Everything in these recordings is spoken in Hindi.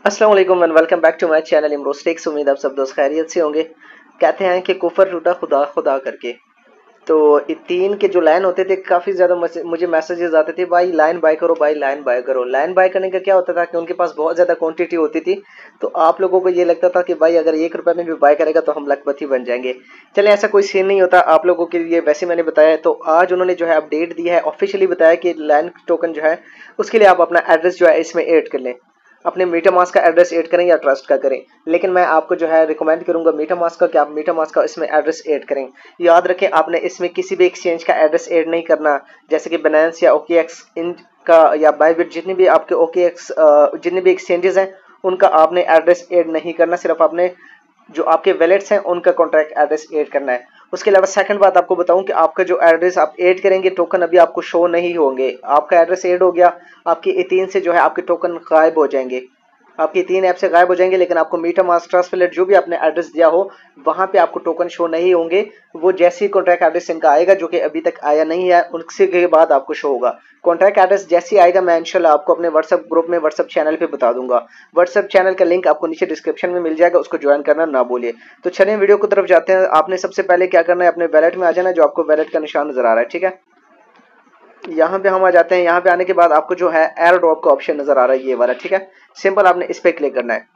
अस्सलाम वालेकुम and welcome back to my channel Imroz techs. उम्मीद आप सब दोस्त खैरियत से होंगे। कहते हैं कि कुफर टूटा खुदा खुदा करके। तो ये तीन के जो लाइन होते थे काफ़ी ज़्यादा मुझे मैसेजेस आते थे, भाई लाइन बाय करो, भाई लाइन बाय करो। लाइन बाय करने का क्या होता था कि उनके पास बहुत ज़्यादा क्वांटिटी होती थी, तो आप लोगों को ये लगता था कि भाई अगर 1 रुपये में भी बाय करेगा तो हम लखपति बन जाएंगे। चलें, ऐसा कोई सीन नहीं होता आप लोगों के लिए, वैसे मैंने बताया। तो आज उन्होंने जो है अपडेट दिया है, ऑफिशियली बताया कि लाइन टोकन जो है उसके लिए आप अपना एड्रेस जो है इसमें ऐड कर लें। अपने मीटामास्क का एड्रेस ऐड करें या ट्रस्ट का करें, लेकिन मैं आपको जो है रिकमेंड करूंगा मीटामास्क का कि आप मीटामास्क का इसमें एड्रेस ऐड करें। याद रखें, आपने इसमें किसी भी एक्सचेंज का एड्रेस ऐड नहीं करना, जैसे कि बाइनेंस या OKX इन का या बाइबिट, जितने भी आपके OKX जितने भी एक्सचेंजेस हैं उनका आपने एड्रेस ऐड नहीं करना। सिर्फ आपने जो आपके वैलेट्स हैं उनका कॉन्ट्रैक्ट एड्रेस ऐड करना है। उसके अलावा सेकंड बात आपको बताऊं कि आपका जो एड्रेस आप ऐड करेंगे टोकन अभी आपको शो नहीं होंगे। आपका एड्रेस ऐड हो गया, आपकी E3 से जो है आपके टोकन गायब हो जाएंगे, आपकी 3 ऐप से गायब हो जाएंगे, लेकिन आपको मीटामास्क, ट्रस्ट वैलेट जो भी आपने एड्रेस दिया हो वहां पे आपको टोकन शो नहीं होंगे। वो जैसे ही कॉन्ट्रैक्ट एड्रेस इनका आएगा, जो कि अभी तक आया नहीं है, उसके के बाद आपको शो होगा। कॉन्ट्रैक्ट एड्रेस जैसे ही आएगा मैं इंशाल्लाह आपको अपने व्हाट्सएप ग्रुप में, व्हाट्सएप चैनल पे बता दूंगा। व्हाट्सएप चैनल का लिंक आपको नीचे डिस्क्रिप्शन में मिल जाएगा, उसको ज्वाइन करना ना भूलिए। तो चलिए वीडियो की तरफ जाते हैं। आपने सबसे पहले क्या करना है, अपने वैलेट में आ जाना है, जो आपको वैलेट का निशान नजर आ रहा है, ठीक है। यहाँ पे हम आ जाते हैं। यहाँ पे आने के बाद आपको जो है एयर ड्रॉप का ऑप्शन नजर आ रहा है, ये वाला, ठीक है। सिंपल आपने इस पे क्लिक करना है।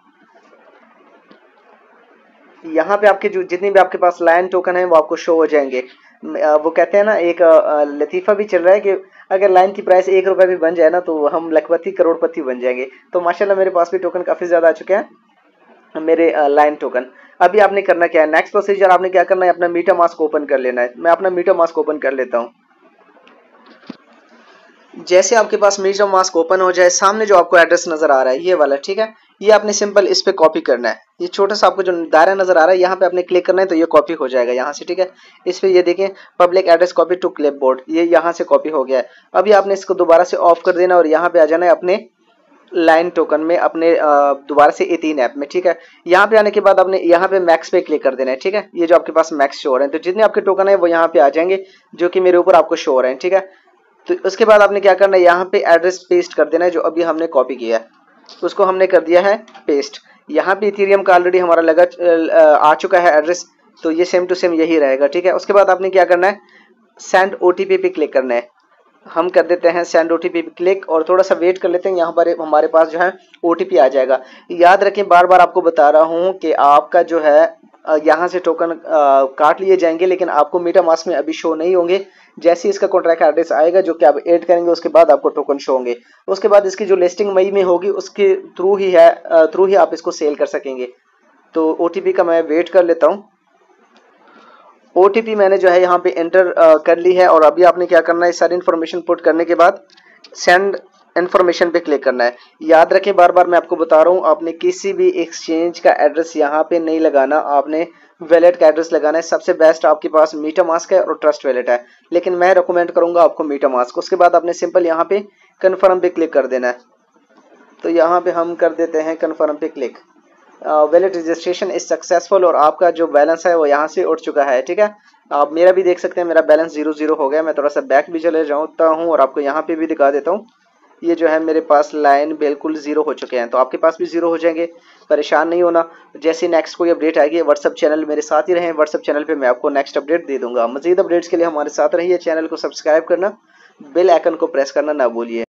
यहाँ पे आपके जो जितनी भी आपके पास लाइन टोकन है वो आपको शो हो जाएंगे। वो कहते हैं ना, एक लतीफ़ा भी चल रहा है कि अगर लाइन की प्राइस 1 रुपये भी बन जाए ना तो हम लखपति करोड़पति बन जाएंगे। तो माशाल्लाह मेरे पास भी टोकन काफ़ी ज़्यादा आ चुके हैं, मेरे लाइन टोकन। अभी आपने करना क्या है, नेक्स्ट प्रोसीजर आपने क्या करना है, अपना मीटा मास्क ओपन कर लेना है। मैं अपना मीटा मास्क ओपन कर लेता हूँ। जैसे आपके पास मीटा मास्क ओपन हो जाए, सामने जो आपको एड्रेस नजर आ रहा है ये वाला, ठीक है, ये आपने सिंपल इस पे कॉपी करना है। ये छोटा सा आपको जो दायरा नजर आ रहा है यहाँ पे आपने क्लिक करना है, तो ये कॉपी हो जाएगा यहाँ से, ठीक है। इस पे ये देखें, public address copy to clipboard, ये यहाँ से कॉपी हो गया है। अभी आपने इसको दोबारा से ऑफ कर देना और यहाँ पे आ जाना है अपने लाइन टोकन में, अपने दोबारा से E3 ऐप में, ठीक है। यहाँ पे आने के बाद आपने यहाँ पे मैक्स पे क्लिक कर देना है, ठीक है। ये जो आपके पास मैक्स शो हो रहे हैं, तो जितने आपके टोकन है वो यहाँ पे आ जाएंगे, जो कि मेरे ऊपर आपको शो हो रहे हैं, ठीक है। तो उसके बाद आपने क्या करना है, यहाँ पे एड्रेस पेस्ट कर देना है, जो अभी हमने कॉपी किया है उसको हमने कर दिया है पेस्ट। यहाँ पे इथेरियम का ऑलरेडी हमारा लगा आ चुका है एड्रेस, तो ये सेम टू सेम यही रहेगा, ठीक है। उसके बाद आपने क्या करना है, सेंड OTP पे क्लिक करना है। हम कर देते हैं सेंड OTP पे क्लिक और थोड़ा सा वेट कर लेते हैं। यहाँ पर हमारे पास जो है OTP आ जाएगा। याद रखें, बार बार आपको बता रहा हूँ कि आपका जो है यहाँ से टोकन काट लिए जाएंगे, लेकिन आपको मीटा मास्क में अभी शो नहीं होंगे। जैसे ही इसका कॉन्ट्रैक्ट एड्रेस आएगा जो कि आप ऐड करेंगे, उसके बाद आपको टोकन शो होंगे। उसके बाद इसकी जो लिस्टिंग मई में होगी उसके थ्रू ही आप इसको सेल कर सकेंगे। तो OTP का मैं वेट कर लेता हूँ। OTP मैंने जो है यहाँ पे एंटर कर ली है और अभी आपने क्या करना है, सारी इन्फॉर्मेशन पुट करने के बाद सेंड इन्फॉर्मेशन पे क्लिक करना है। याद रखें, बार बार मैं आपको बता रहा हूँ, आपने किसी भी एक्सचेंज का एड्रेस यहाँ पे नहीं लगाना, आपने वैलेट का एड्रेस लगाना है। सबसे बेस्ट आपके पास मीटा मास्क है और ट्रस्ट वैलेट है, लेकिन मैं रिकमेंड करूंगा आपको मीटा मास्क। उसके बाद आपने सिंपल यहाँ पे कन्फर्म पे क्लिक कर देना है। तो यहाँ पे हम कर देते हैं कन्फर्म पे click. Wallet registration is successful और आपका जो बैलेंस है वो यहाँ से उठ चुका है, ठीक है। आप मेरा भी देख सकते हैं, मेरा बैलेंस 0 हो गया। मैं थोड़ा सा बैक भी चले जाता हूँ और आपको यहाँ पे भी दिखा देता हूँ। ये जो है मेरे पास लाइन बिल्कुल 0 हो चुके हैं, तो आपके पास भी 0 हो जाएंगे। परेशान नहीं होना, जैसे नेक्स्ट कोई अपडेट आएगी व्हाट्सअप चैनल मेरे साथ ही रहें। व्हाट्सअप चैनल पे मैं आपको नेक्स्ट अपडेट दे दूंगा। मजीद अपडेट्स के लिए हमारे साथ रहिए, चैनल को सब्सक्राइब करना, बेल आइकन को प्रेस करना ना भूलिए।